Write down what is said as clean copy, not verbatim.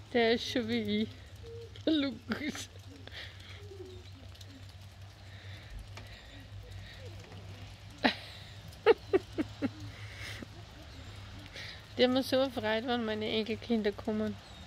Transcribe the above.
Der ist schon wie ich. Lukas. Die haben mir so gefreut, wenn meine Enkelkinder kommen.